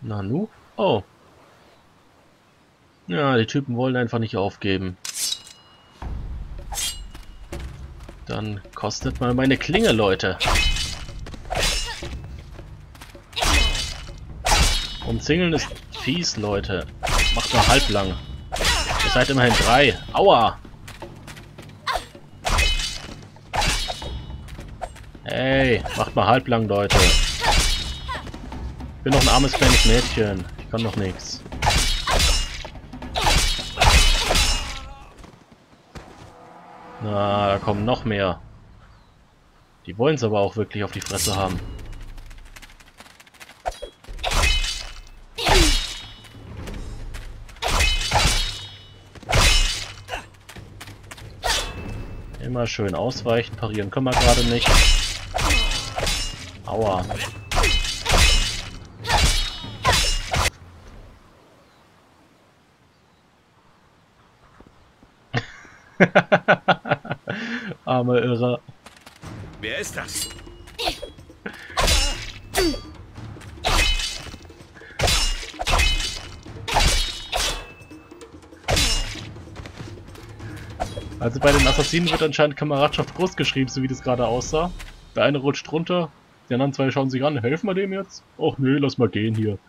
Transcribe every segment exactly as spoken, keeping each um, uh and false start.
Nanu? Oh. Ja, die Typen wollen einfach nicht aufgeben. Dann kostet mal meine Klinge, Leute. Umzingeln ist fies, Leute. Macht nur halblang. Ihr seid immerhin drei. Aua! Hey, macht mal halblang, Leute. Ich bin noch ein armes kleines Mädchen. Ich kann noch nichts. Na, da kommen noch mehr. Die wollen es aber auch wirklich auf die Fresse haben. Immer schön ausweichen, parieren können wir gerade nicht. Aua. Arme Irrer. Wer ist das? Also bei den Assassinen wird anscheinend Kameradschaft groß geschrieben, so wie das gerade aussah. Der eine rutscht runter, die anderen zwei schauen sich an. Helfen wir dem jetzt? Och nee, lass mal gehen hier.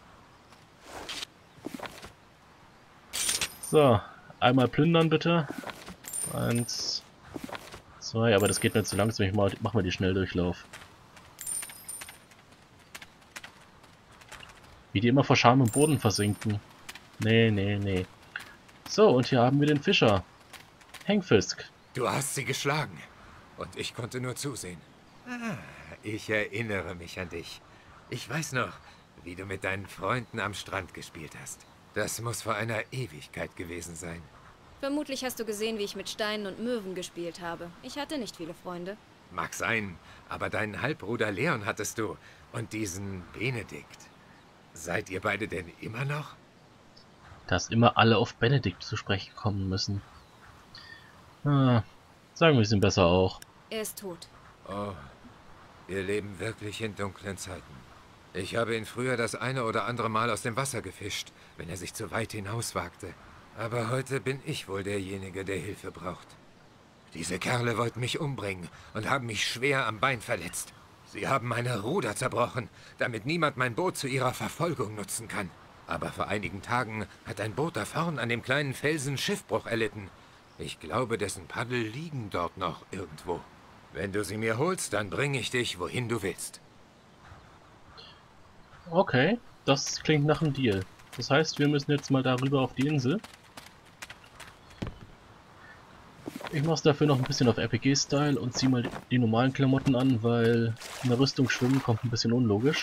So, einmal plündern bitte. Eins, zwei, aber das geht mir zu langsam. Ich mach, mach mal die Schnelldurchlauf. Wie die immer vor Scham im Boden versinken. Nee, nee, nee. So, und hier haben wir den Fischer. Hengfisk. Du hast sie geschlagen. Und ich konnte nur zusehen. Ah, ich erinnere mich an dich. Ich weiß noch, wie du mit deinen Freunden am Strand gespielt hast. Das muss vor einer Ewigkeit gewesen sein. Vermutlich hast du gesehen, wie ich mit Steinen und Möwen gespielt habe. Ich hatte nicht viele Freunde. Mag sein, aber deinen Halbbruder Leon hattest du. Und diesen Benedikt. Seid ihr beide denn immer noch? Dass immer alle auf Benedikt zu sprechen kommen müssen. Ah, sagen wir es ihm besser auch. Er ist tot. Oh, wir leben wirklich in dunklen Zeiten. Ich habe ihn früher das eine oder andere Mal aus dem Wasser gefischt, wenn er sich zu weit hinaus wagte. Aber heute bin ich wohl derjenige, der Hilfe braucht. Diese Kerle wollten mich umbringen und haben mich schwer am Bein verletzt. Sie haben meine Ruder zerbrochen, damit niemand mein Boot zu ihrer Verfolgung nutzen kann. Aber vor einigen Tagen hat ein Boot da vorn an dem kleinen Felsen Schiffbruch erlitten. Ich glaube, dessen Paddel liegen dort noch irgendwo. Wenn du sie mir holst, dann bringe ich dich, wohin du willst. Okay, das klingt nach einem Deal. Das heißt, wir müssen jetzt mal darüber auf die Insel. Ich mach's dafür noch ein bisschen auf R P G-Style und zieh mal die, die normalen Klamotten an, weil in der Rüstung schwimmen kommt ein bisschen unlogisch.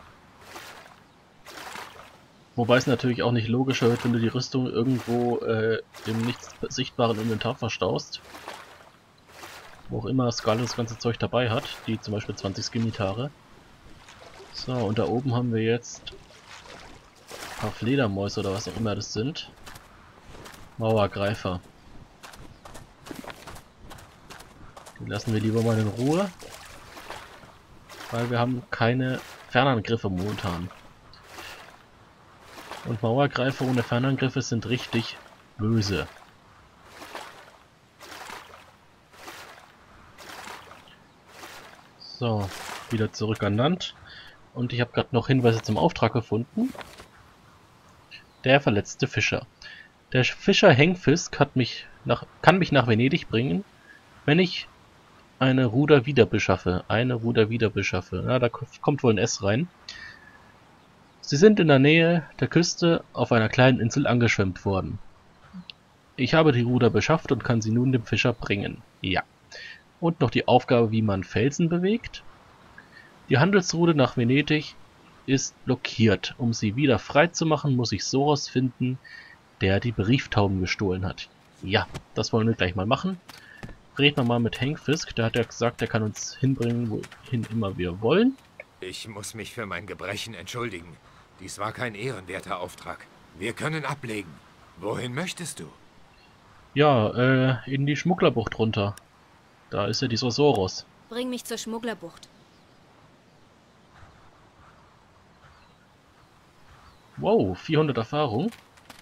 Wobei es natürlich auch nicht logischer wird, wenn du die Rüstung irgendwo äh, im nicht sichtbaren Inventar verstaust. Wo auch immer Skull das ganze Zeug dabei hat, die zum Beispiel zwanzig Scimitare. So, und da oben haben wir jetzt ein paar Fledermäuse oder was auch immer das sind. Mauergreifer. Die lassen wir lieber mal in Ruhe, weil wir haben keine Fernangriffe momentan. Und Mauergreifer ohne Fernangriffe sind richtig böse. So, wieder zurück an Land. Und ich habe gerade noch Hinweise zum Auftrag gefunden. Der verletzte Fischer. Der Fischer Hengfisk hat mich nach, kann mich nach Venedig bringen, wenn ich eine Ruder wieder beschaffe. Eine Ruder wieder beschaffe. Na, da kommt wohl ein S rein. Sie sind in der Nähe der Küste auf einer kleinen Insel angeschwemmt worden. Ich habe die Ruder beschafft und kann sie nun dem Fischer bringen. Ja. Und noch die Aufgabe, wie man Felsen bewegt. Die Handelsroute nach Venedig ist blockiert. Um sie wieder frei zu machen, muss ich Soros finden, der die Brieftauben gestohlen hat. Ja, das wollen wir gleich mal machen. Reden wir mal mit Hengfisk, der hat ja gesagt, der kann uns hinbringen, wohin immer wir wollen. Ich muss mich für mein Gebrechen entschuldigen. Dies war kein ehrenwerter Auftrag. Wir können ablegen. Wohin möchtest du? Ja, äh, in die Schmugglerbucht runter. Da ist ja dieser Soros. Bring mich zur Schmugglerbucht. Wow, vierhundert Erfahrung.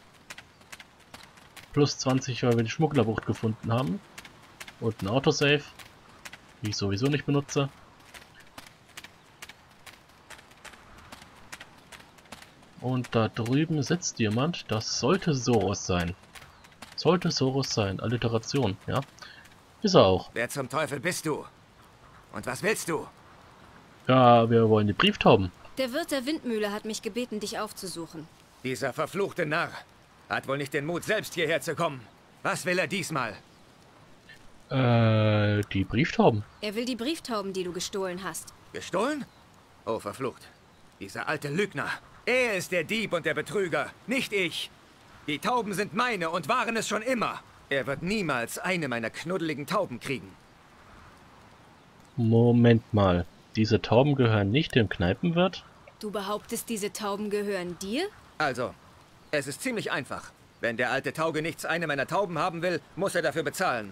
Plus zwanzig, weil wir die Schmugglerbucht gefunden haben. Und ein Autosave, die ich sowieso nicht benutze. Und da drüben sitzt jemand. Das sollte Soros sein. Sollte Soros sein. Alliteration, ja. Ist er auch. Wer zum Teufel bist du? Und was willst du? Ja, wir wollen die Brieftauben. Der Wirt der Windmühle hat mich gebeten, dich aufzusuchen. Dieser verfluchte Narr hat wohl nicht den Mut, selbst hierher zu kommen. Was will er diesmal? Äh, die Brieftauben. Er will die Brieftauben, die du gestohlen hast. Gestohlen? Oh, verflucht. Dieser alte Lügner. Er ist der Dieb und der Betrüger, nicht ich. Die Tauben sind meine und waren es schon immer. Er wird niemals eine meiner knuddeligen Tauben kriegen. Moment mal. Diese Tauben gehören nicht dem Kneipenwirt? Du behauptest, diese Tauben gehören dir? Also, es ist ziemlich einfach. Wenn der alte Taugenichts eine meiner Tauben haben will, muss er dafür bezahlen.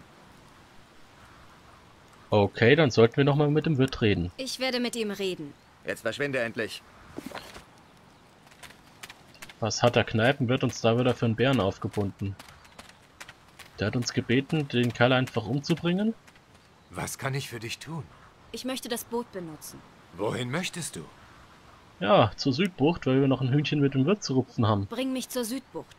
Okay, dann sollten wir nochmal mit dem Wirt reden. Ich werde mit ihm reden. Jetzt verschwinde endlich. Was hat der Kneipenwirt uns da wieder für einen Bären aufgebunden? Der hat uns gebeten, den Kerl einfach umzubringen? Was kann ich für dich tun? Ich möchte das Boot benutzen. Wohin möchtest du? Ja, zur Südbucht, weil wir noch ein Hühnchen mit dem Wirt zu rupfen haben. Bring mich zur Südbucht.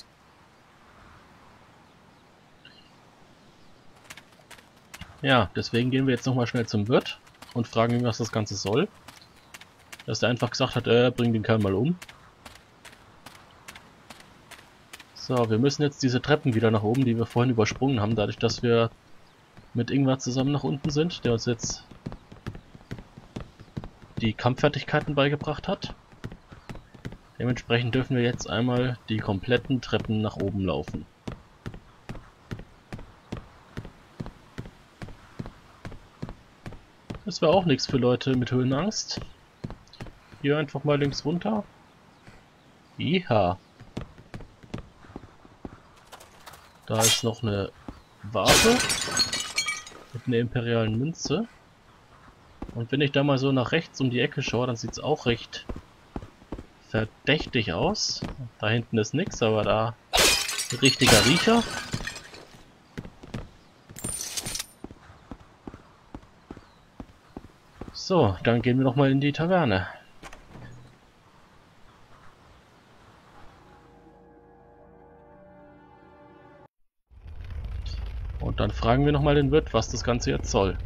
Ja, deswegen gehen wir jetzt nochmal schnell zum Wirt und fragen ihn, was das Ganze soll. Dass er einfach gesagt hat, äh, bring den Kerl mal um. So, wir müssen jetzt diese Treppen wieder nach oben, die wir vorhin übersprungen haben, dadurch, dass wir mit Ingvar zusammen nach unten sind, der uns jetzt die Kampffertigkeiten beigebracht hat. Dementsprechend dürfen wir jetzt einmal die kompletten Treppen nach oben laufen. Das wäre auch nichts für Leute mit Höhenangst. Hier einfach mal links runter. Iha. Da ist noch eine Vase mit einer imperialen Münze. Und wenn ich da mal so nach rechts um die Ecke schaue, dann sieht es auch recht verdächtig aus. Da hinten ist nichts, aber da ein richtiger Riecher. So, dann gehen wir noch mal in die Taverne. Und dann fragen wir noch mal den Wirt, was das Ganze jetzt soll.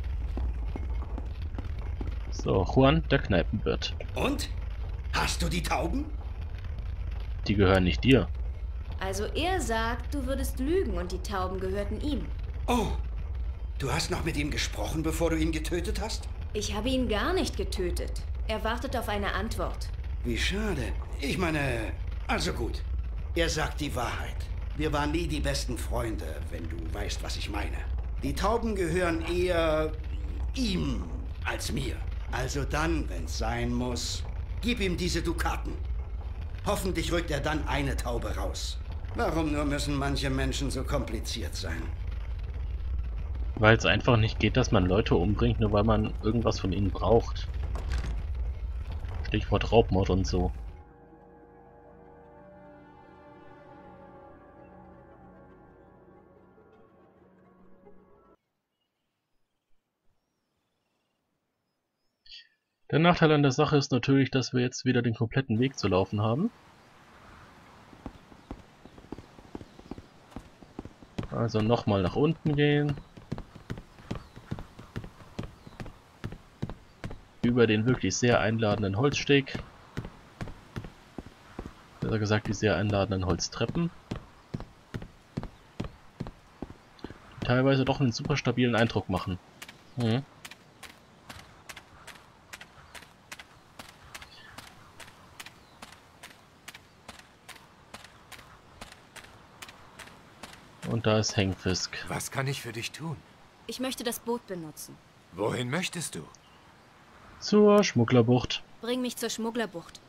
So, Juan, der Kneipenwirt. Und? Hast du die Tauben? Die gehören nicht dir. Also er sagt, du würdest lügen und die Tauben gehörten ihm. Oh, du hast noch mit ihm gesprochen, bevor du ihn getötet hast? Ich habe ihn gar nicht getötet. Er wartet auf eine Antwort. Wie schade. Ich meine, also gut. Er sagt die Wahrheit. Wir waren nie die besten Freunde, wenn du weißt, was ich meine. Die Tauben gehören eher ihm als mir. Also dann, wenn's sein muss, gib ihm diese Dukaten. Hoffentlich rückt er dann eine Taube raus. Warum nur müssen manche Menschen so kompliziert sein? Weil es einfach nicht geht, dass man Leute umbringt, nur weil man irgendwas von ihnen braucht. Stichwort Raubmord und so. Der Nachteil an der Sache ist natürlich, dass wir jetzt wieder den kompletten Weg zu laufen haben. Also nochmal nach unten gehen. Über den wirklich sehr einladenden Holzsteg. Besser gesagt die sehr einladenden Holztreppen. Die teilweise doch einen super stabilen Eindruck machen. Hm. Und da ist Hengfisk. Was kann ich für dich tun? Ich möchte das Boot benutzen. Wohin möchtest du? Zur Schmugglerbucht. Bring mich zur Schmugglerbucht.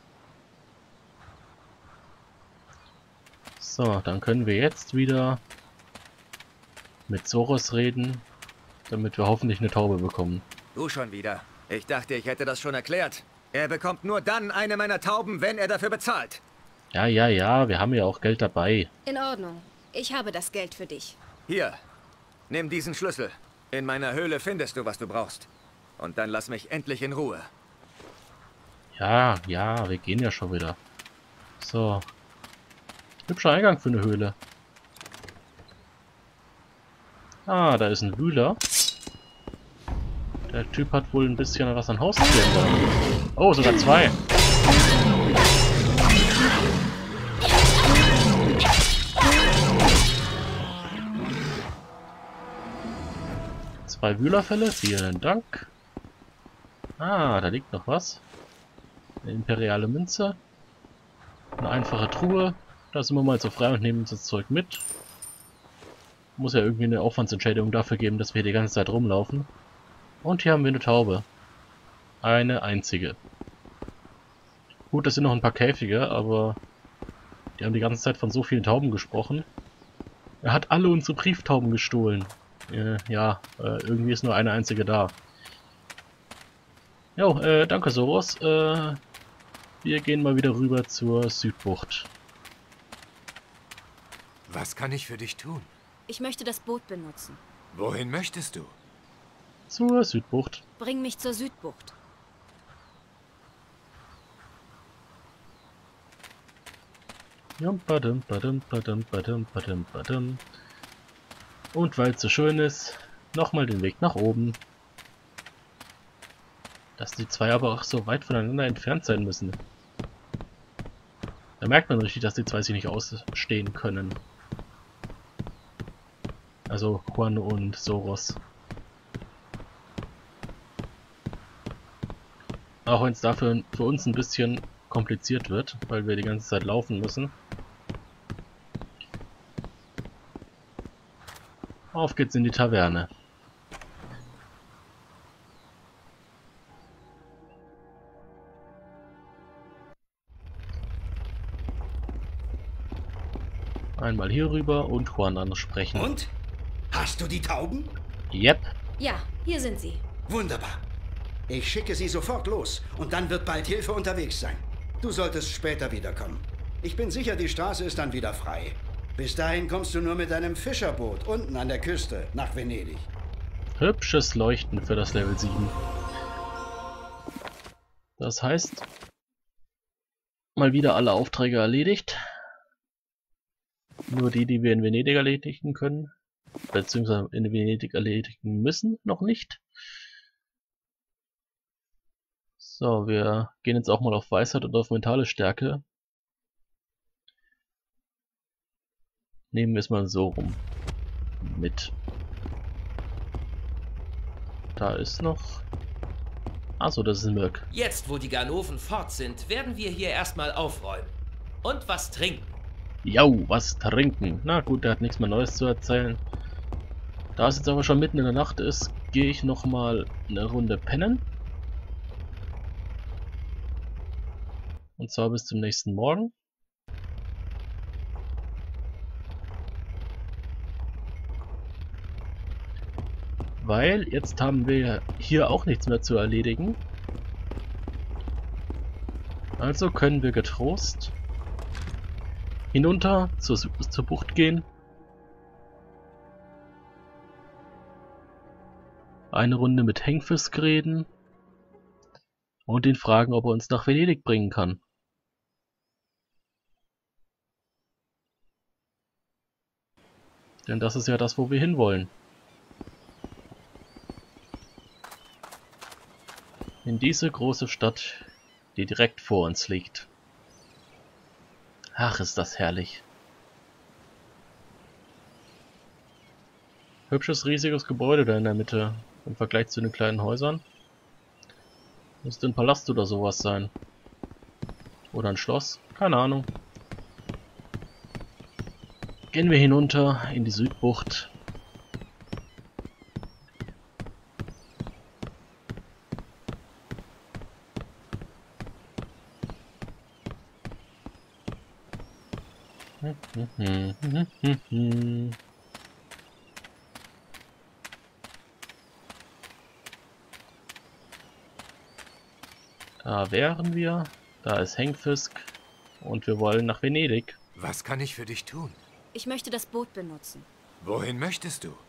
So, dann können wir jetzt wieder mit Soros reden, damit wir hoffentlich eine Taube bekommen. Du schon wieder. Ich dachte, ich hätte das schon erklärt. Er bekommt nur dann eine meiner Tauben, wenn er dafür bezahlt. Ja, ja, ja, wir haben ja auch Geld dabei. In Ordnung. Ich habe das Geld für dich. Hier, nimm diesen Schlüssel. In meiner Höhle findest du, was du brauchst. Und dann lass mich endlich in Ruhe. Ja, ja, wir gehen ja schon wieder. So. Hübscher Eingang für eine Höhle. Ah, da ist ein Wühler. Der Typ hat wohl ein bisschen was an Haustieren da. Oh, sogar zwei. Zwei Wühlerfälle, vielen Dank. Ah, da liegt noch was. Eine imperiale Münze. Eine einfache Truhe. Da sind wir mal so frei und nehmen uns das Zeug mit. Muss ja irgendwie eine Aufwandsentschädigung dafür geben, dass wir hier die ganze Zeit rumlaufen. Und hier haben wir eine Taube. Eine einzige. Gut, das sind noch ein paar Käfige, aber die haben die ganze Zeit von so vielen Tauben gesprochen. Er hat alle unsere Brieftauben gestohlen. Äh, ja, äh, irgendwie ist nur eine einzige da. Jo, äh, danke Soros. Äh, wir gehen mal wieder rüber zur Südbucht. Was kann ich für dich tun? Ich möchte das Boot benutzen. Wohin möchtest du? Zur Südbucht. Bring mich zur Südbucht. Jum, badum, badum, badum, badum, badum, badum. Und weil es so schön ist, nochmal den Weg nach oben. Dass die zwei aber auch so weit voneinander entfernt sein müssen. Da merkt man richtig, dass die zwei sich nicht ausstehen können. Also Juan und Soros. Auch wenn es dafür für uns ein bisschen kompliziert wird, weil wir die ganze Zeit laufen müssen. Auf geht's in die Taverne. Einmal hier rüber und Juan ansprechen. Und? Hast du die Tauben? Yep. Ja, hier sind sie. Wunderbar. Ich schicke sie sofort los und dann wird bald Hilfe unterwegs sein. Du solltest später wiederkommen. Ich bin sicher, die Straße ist dann wieder frei. Bis dahin kommst du nur mit deinem Fischerboot unten an der Küste nach Venedig. Hübsches Leuchten für das Level sieben. Das heißt, mal wieder alle Aufträge erledigt. Nur die, die wir in Venedig erledigen können. Beziehungsweise in Venedig erledigen müssen, noch nicht. So, wir gehen jetzt auch mal auf Weisheit und auf mentale Stärke. Nehmen wir es mal so rum. Mit. Da ist noch... Achso, das ist ein Mirk. Jetzt, wo die Ganoven fort sind, werden wir hier erstmal aufräumen. Und was trinken. Jau, was trinken. Na gut, der hat nichts mehr Neues zu erzählen. Da es jetzt aber schon mitten in der Nacht ist, gehe ich nochmal eine Runde pennen. Und zwar bis zum nächsten Morgen. Weil jetzt haben wir hier auch nichts mehr zu erledigen. Also können wir getrost hinunter zur, zur Bucht gehen. Eine Runde mit Hengfisk reden. Und ihn fragen, ob er uns nach Venedig bringen kann. Denn das ist ja das, wo wir hinwollen. In diese große Stadt, die direkt vor uns liegt. Ach, ist das herrlich. Hübsches, riesiges Gebäude da in der Mitte, im Vergleich zu den kleinen Häusern. Müsste ein Palast oder sowas sein. Oder ein Schloss, keine Ahnung. Gehen wir hinunter in die Südbucht. Da wären wir. Da ist Hengfisk. Und wir wollen nach Venedig. Was kann ich für dich tun? Ich möchte das Boot benutzen. Wohin möchtest du?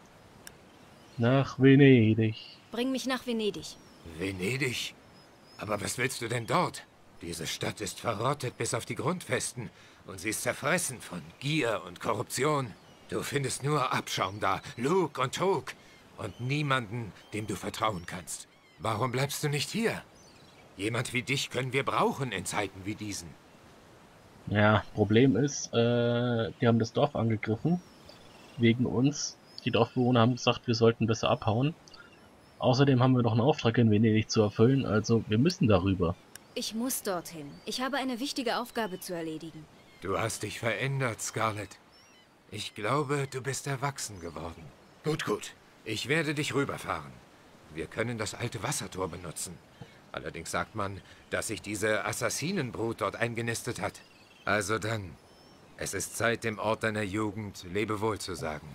Nach Venedig. Bring mich nach Venedig. Venedig? Aber was willst du denn dort? Diese Stadt ist verrottet bis auf die Grundfesten und sie ist zerfressen von Gier und Korruption. Du findest nur Abschaum da, Lug und Trug und niemanden, dem du vertrauen kannst. Warum bleibst du nicht hier? Jemand wie dich können wir brauchen in Zeiten wie diesen. Ja, Problem ist, äh, die haben das Dorf angegriffen. Wegen uns. Die Dorfbewohner haben gesagt, wir sollten besser abhauen. Außerdem haben wir noch einen Auftrag in Venedig zu erfüllen, also wir müssen darüber. Ich muss dorthin. Ich habe eine wichtige Aufgabe zu erledigen. Du hast dich verändert, Scarlett. Ich glaube, du bist erwachsen geworden. Gut, gut. Ich werde dich rüberfahren. Wir können das alte Wassertor benutzen. Allerdings sagt man, dass sich diese Assassinenbrut dort eingenistet hat. Also dann, es ist Zeit, dem Ort deiner Jugend Lebewohl zu sagen.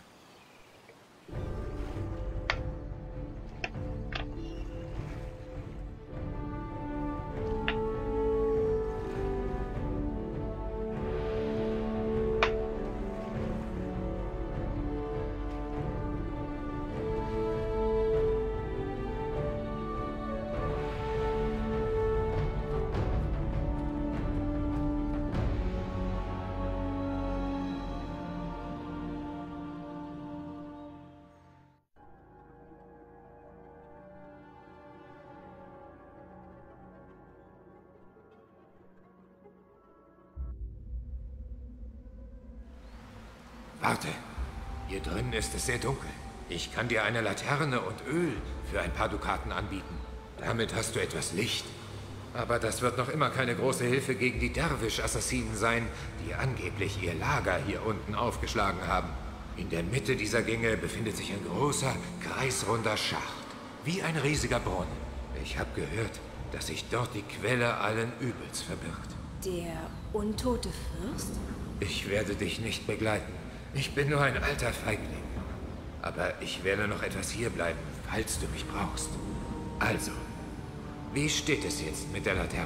Warte, hier drin ist es sehr dunkel. Ich kann dir eine Laterne und Öl für ein paar Dukaten anbieten. Damit hast du etwas Licht. Aber das wird noch immer keine große Hilfe gegen die Derwisch-Assassinen sein, die angeblich ihr Lager hier unten aufgeschlagen haben. In der Mitte dieser Gänge befindet sich ein großer, kreisrunder Schacht. Wie ein riesiger Brunnen. Ich habe gehört, dass sich dort die Quelle allen Übels verbirgt. Der untote Fürst? Ich werde dich nicht begleiten. Ich bin nur ein alter Feigling. Aber ich werde noch etwas hierbleiben, falls du mich brauchst. Also, wie steht es jetzt mit der Laterne?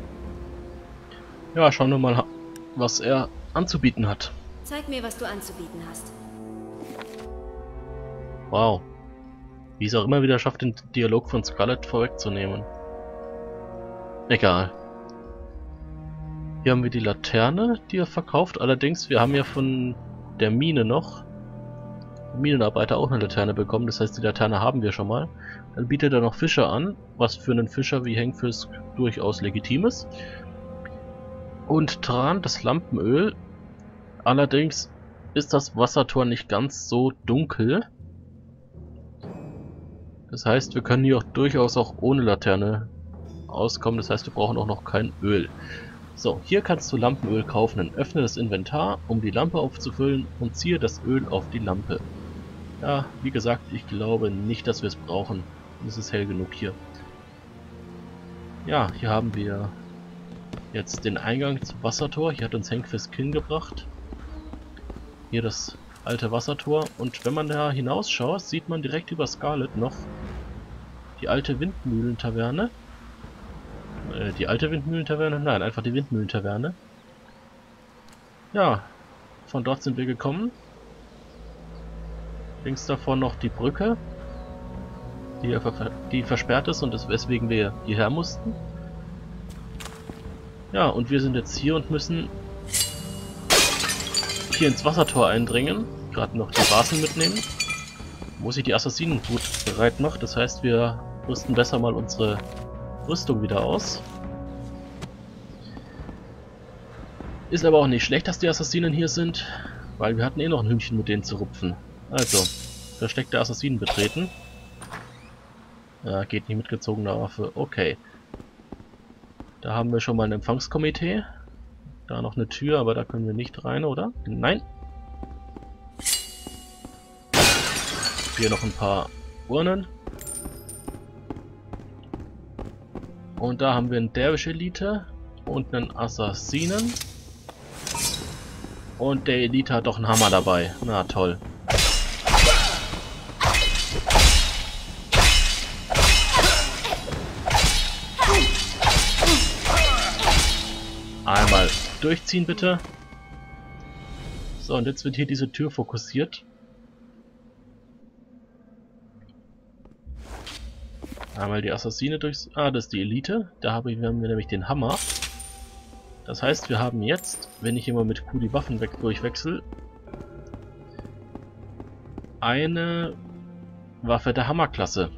Ja, schauen wir mal, was er anzubieten hat. Zeig mir, was du anzubieten hast. Wow. Wie es auch immer wieder schafft, den Dialog von Scarlett vorwegzunehmen. Egal. Hier haben wir die Laterne, die er verkauft. Allerdings, wir haben ja von der Mine noch Minenarbeiter auch eine Laterne bekommen. Das heißt, die Laterne haben wir schon mal. Dann bietet er noch Fischer an, was für einen Fischer wie Hengfisk durchaus legitim ist. Und Tran, das Lampenöl. Allerdings ist das Wassertor nicht ganz so dunkel. Das heißt, wir können hier auch durchaus auch ohne Laterne auskommen. Das heißt, wir brauchen auch noch kein Öl. So, hier kannst du Lampenöl kaufen. Dann öffne das Inventar, um die Lampe aufzufüllen und ziehe das Öl auf die Lampe. Ja, wie gesagt, ich glaube nicht, dass wir es brauchen. Es ist hell genug hier. Ja, hier haben wir jetzt den Eingang zum Wassertor. Hier hat uns Hengfisk hingebracht. Hier das alte Wassertor. Und wenn man da hinausschaut, sieht man direkt über Scarlett noch die alte Windmühlentaverne. Die alte Windmühlentaverne? Nein, einfach die Windmühlentaverne. Ja, von dort sind wir gekommen. Links davon noch die Brücke, die, die versperrt ist und weswegen wir hierher mussten. Ja, und wir sind jetzt hier und müssen hier ins Wassertor eindringen. Gerade noch die Vasen mitnehmen, wo sich die Assassinenbrut bereit macht. Das heißt, wir rüsten besser mal unsere Rüstung wieder aus. Ist aber auch nicht schlecht, dass die Assassinen hier sind, weil wir hatten eh noch ein Hühnchen mit denen zu rupfen. Also, versteckte Assassinen betreten. Ja, geht nicht mit gezogener Waffe. Okay. Da haben wir schon mal ein Empfangskomitee. Da noch eine Tür, aber da können wir nicht rein, oder? Nein. Hier noch ein paar Urnen. Und da haben wir einen Derwisch-Elite und einen Assassinen. Und der Elite hat doch einen Hammer dabei. Na toll. Einmal durchziehen bitte. So, und jetzt wird hier diese Tür fokussiert. Einmal die Assassine durchs... Ah, das ist die Elite. Da haben wir nämlich den Hammer. Das heißt, wir haben jetzt, wenn ich immer mit Q die Waffen weg durchwechsel, eine Waffe der Hammerklasse.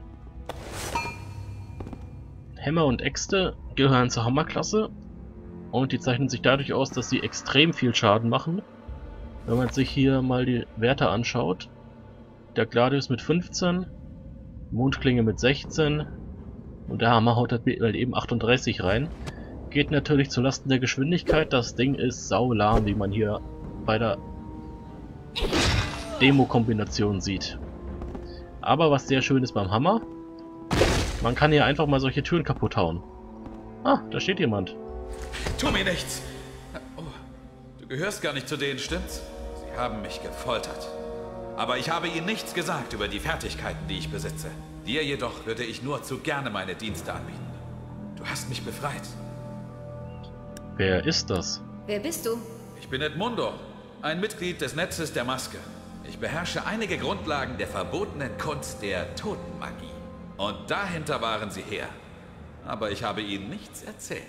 Hämmer und Äxte gehören zur Hammerklasse und die zeichnen sich dadurch aus, dass sie extrem viel Schaden machen. Wenn man sich hier mal die Werte anschaut, der Gladius mit fünfzehn, Mondklinge mit sechzehn und der Hammer haut halt eben achtunddreißig rein. Geht natürlich zulasten der Geschwindigkeit, das Ding ist saulahm, wie man hier bei der Demo-Kombination sieht. Aber was sehr schön ist beim Hammer, man kann hier einfach mal solche Türen kaputt hauen. Ah, da steht jemand. Tu mir nichts! Oh, du gehörst gar nicht zu denen, stimmt's? Sie haben mich gefoltert. Aber ich habe ihnen nichts gesagt über die Fertigkeiten, die ich besitze. Dir jedoch würde ich nur zu gerne meine Dienste anbieten. Du hast mich befreit. Wer ist das? Wer bist du? Ich bin Edmundo, ein Mitglied des Netzes der Maske. Ich beherrsche einige Grundlagen der verbotenen Kunst der Totenmagie. Und dahinter waren sie her. Aber ich habe ihnen nichts erzählt.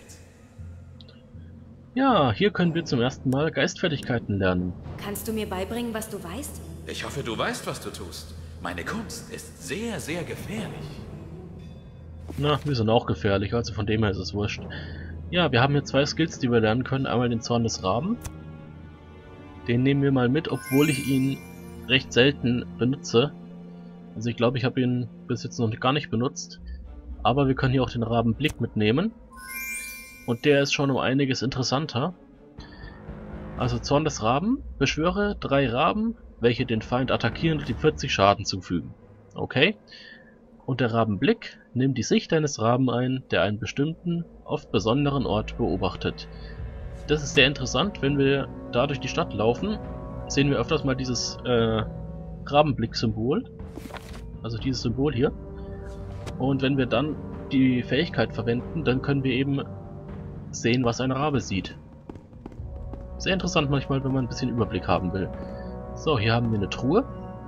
Ja, hier können wir zum ersten Mal Geistfertigkeiten lernen. Kannst du mir beibringen, was du weißt? Ich hoffe, du weißt, was du tust. Meine Kunst ist sehr, sehr gefährlich. Na, wir sind auch gefährlich, also von dem her ist es wurscht. Ja, wir haben hier zwei Skills, die wir lernen können. Einmal den Zorn des Raben. Den nehmen wir mal mit, obwohl ich ihn recht selten benutze. Also ich glaube, ich habe ihn bis jetzt noch gar nicht benutzt. Aber wir können hier auch den Rabenblick mitnehmen. Und der ist schon um einiges interessanter. Also Zorn des Raben. Beschwöre drei Raben, welche den Feind attackieren und die vierzig Schaden zufügen. Okay. Und der Rabenblick nimmt die Sicht eines Raben ein, der einen bestimmten, oft besonderen Ort beobachtet. Das ist sehr interessant, wenn wir da durch die Stadt laufen, sehen wir öfters mal dieses äh, Rabenblick-Symbol. Also dieses Symbol hier. Und wenn wir dann die Fähigkeit verwenden, dann können wir eben sehen, was ein Rabe sieht. Sehr interessant manchmal, wenn man ein bisschen Überblick haben will. So, hier haben wir eine Truhe.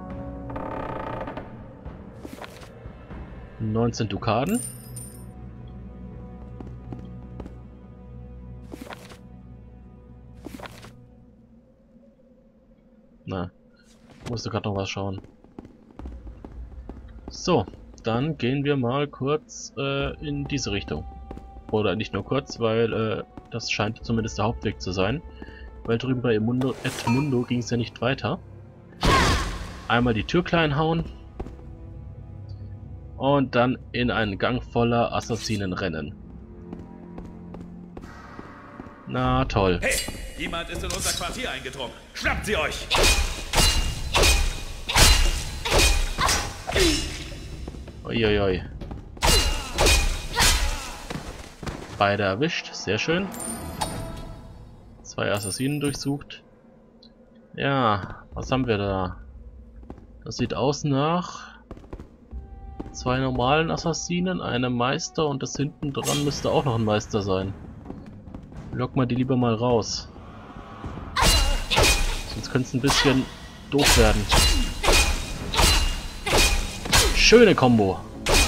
neunzehn Dukaten. Na, musste gerade noch was schauen. So, dann gehen wir mal kurz äh, in diese Richtung. Oder nicht nur kurz, weil äh, das scheint zumindest der Hauptweg zu sein. Weil drüben bei Edmundo, Edmundo ging es ja nicht weiter. Einmal die Tür klein hauen. Und dann in einen Gang voller Assassinen rennen. Na toll. Hey, jemand ist in unser Quartier eingedrungen. Schnappt sie euch! Uiuiui. Beide erwischt, sehr schön. Zwei Assassinen durchsucht. Ja, was haben wir da? Das sieht aus nach zwei normalen Assassinen, einem Meister und das hinten dran müsste auch noch ein Meister sein. Lock mal die lieber mal raus. Sonst könnte es ein bisschen doof werden. Schöne Kombo.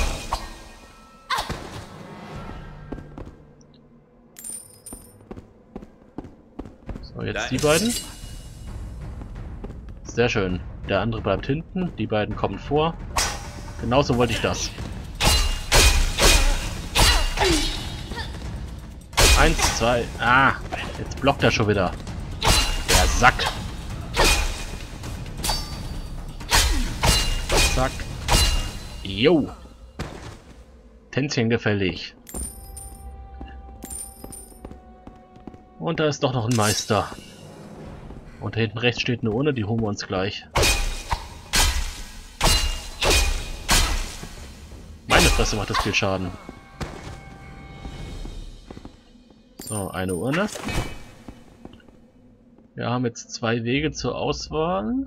So, jetzt die beiden. Sehr schön. Der andere bleibt hinten, die beiden kommen vor. Genauso wollte ich das. Eins, zwei. Ah, jetzt blockt er schon wieder. Der Sack. Zack. Jo. Tänzchen gefällig. Und da ist doch noch ein Meister. Und da hinten rechts steht eine Urne, die holen wir uns gleich. Meine Fresse macht das viel Schaden. So, eine Urne. Wir haben jetzt zwei Wege zur Auswahl.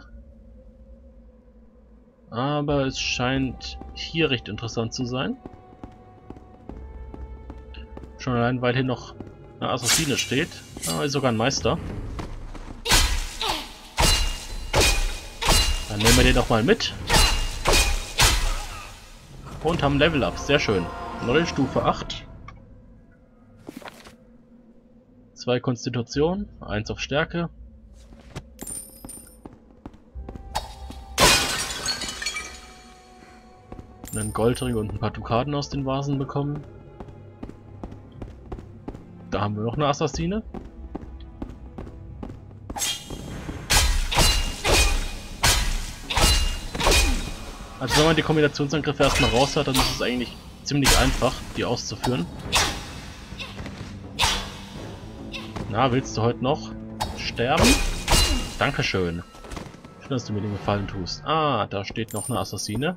Aber es scheint hier recht interessant zu sein. Schon allein, weil hier noch Eine Assassine steht. Ah, ist sogar ein Meister. Dann nehmen wir den doch mal mit. Und haben Level Up. Sehr schön. Neue Stufe acht. zwei Konstitution. eins auf Stärke. Einen Goldring und ein paar Dukaten aus den Vasen bekommen. Da haben wir noch eine Assassine. Also wenn man die Kombinationsangriffe erstmal raus hat, dann ist es eigentlich ziemlich einfach, die auszuführen. Na, willst du heute noch sterben? Dankeschön. Schön, dass du mir den Gefallen tust. Ah, da steht noch eine Assassine.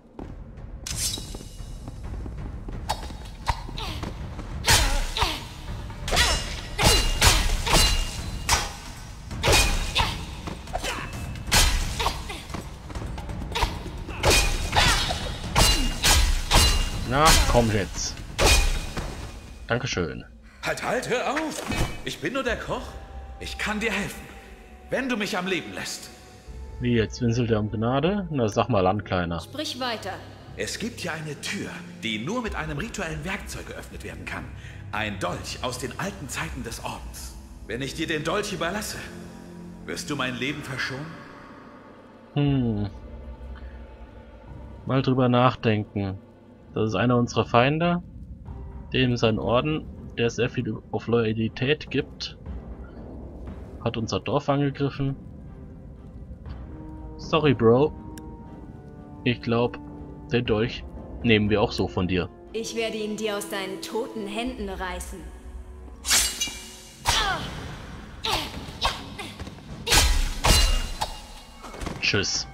Na, komm jetzt. Dankeschön. Halt, halt, hör auf! Ich bin nur der Koch. Ich kann dir helfen. Wenn du mich am Leben lässt. Wie, jetzt winselt er um Gnade? Na, sag mal an, Kleiner. Sprich weiter. Es gibt hier eine Tür, die nur mit einem rituellen Werkzeug geöffnet werden kann. Ein Dolch aus den alten Zeiten des Ordens. Wenn ich dir den Dolch überlasse, wirst du mein Leben verschonen? Hm. Mal drüber nachdenken. Das ist einer unserer Feinde, dem sein Orden, der sehr viel auf Loyalität gibt, hat unser Dorf angegriffen. Sorry, Bro. Ich glaube, den Dolch nehmen wir auch so von dir. Ich werde ihn dir aus deinen toten Händen reißen. Tschüss.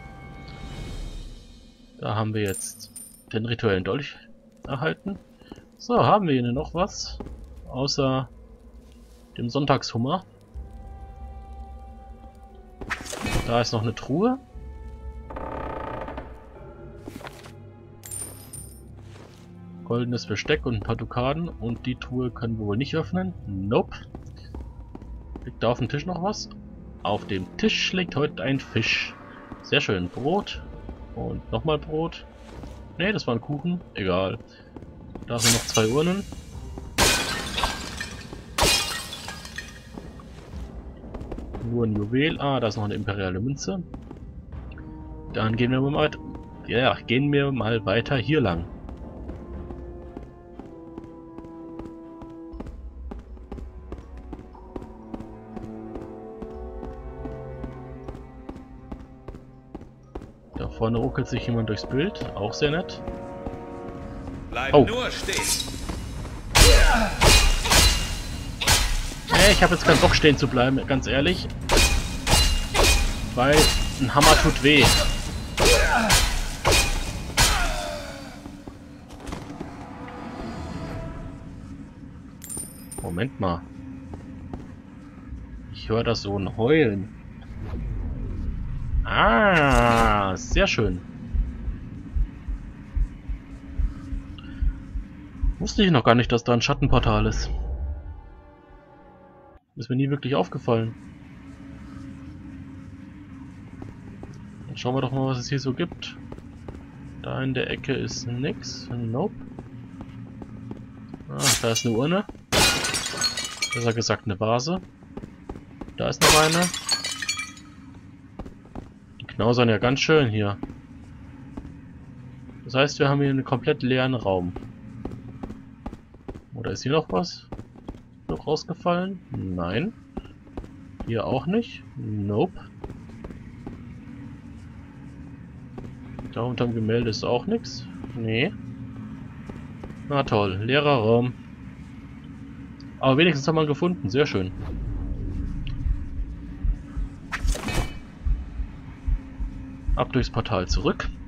Da haben wir jetzt den rituellen Dolch erhalten. So, haben wir hier noch was? Außer dem Sonntagshummer. Da ist noch eine Truhe. Goldenes Besteck und ein paar Dukaten. Und die Truhe können wir wohl nicht öffnen. Nope. Liegt da auf dem Tisch noch was? Auf dem Tisch liegt heute ein Fisch. Sehr schön. Brot. Und nochmal Brot. Ne, das war ein Kuchen. Egal. Da sind noch zwei Urnen. Nur ein Juwel. Ah, da ist noch eine imperiale Münze. Dann gehen wir mal weiter. Ja, gehen wir mal weiter hier lang. Da vorne ruckelt sich jemand durchs Bild. Auch sehr nett. Bleib Oh. nur stehen. Nee, ich habe jetzt keinen Bock stehen zu bleiben, ganz ehrlich. Weil ein Hammer tut weh. Moment mal. Ich höre das so ein Heulen. Ah, sehr schön. Wusste ich noch gar nicht, dass da ein Schattenportal ist. Ist mir nie wirklich aufgefallen. Dann schauen wir doch mal, was es hier so gibt. Da in der Ecke ist nix. Nope. Ah, da ist eine Urne. Besser gesagt eine Vase. Da ist noch eine. Die knausern ja ganz schön hier. Das heißt, wir haben hier einen komplett leeren Raum. Oder ist hier noch was? Noch rausgefallen? Nein. Hier auch nicht? Nope. Da unterm Gemälde ist auch nichts? Nee. Na toll, leerer Raum. Aber wenigstens haben wir ihn gefunden, sehr schön. Ab durchs Portal zurück.